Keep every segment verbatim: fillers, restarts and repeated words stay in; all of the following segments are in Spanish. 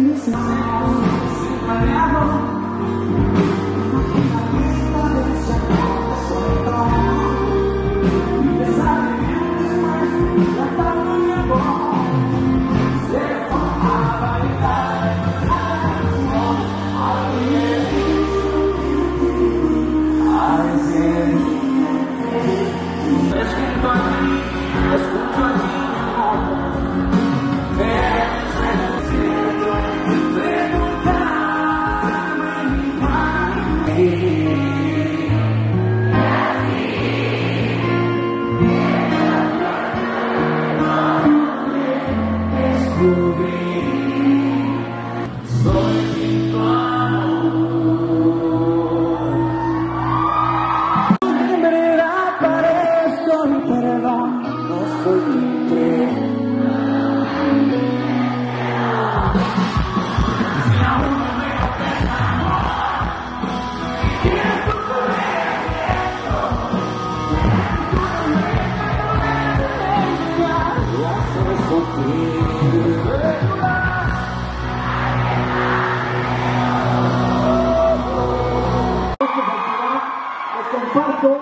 Comparto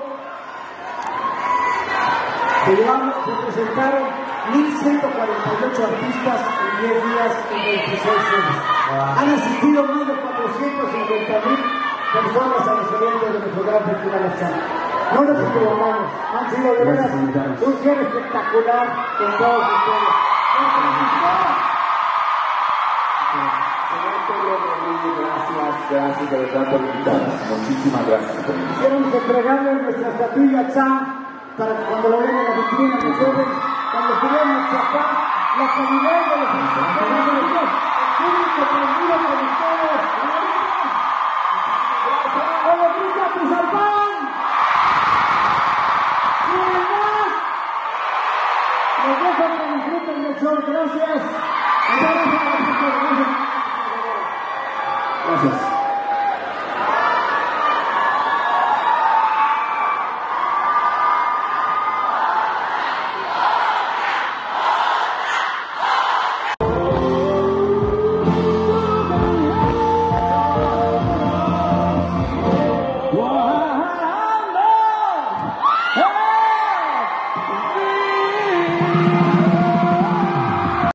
que llevamos, se presentaron mil ciento cuarenta y ocho artistas en diez días en veintiséis sedes. Han asistido más de cuatrocientas cincuenta mil personas a los eventos de nuestro gran festival de Aztlán. No nos equivocamos, han sido de veras un cierre espectacular con todos ustedes. Gracias, gracias de verdad por invitarnos. Muchísimas gracias por invitarnos. Queremos entregarles nuestra estatuilla a Aztlán para que cuando lo vean en la vitrina, recuerden cuando estuvieron en Chapá, la calidad de los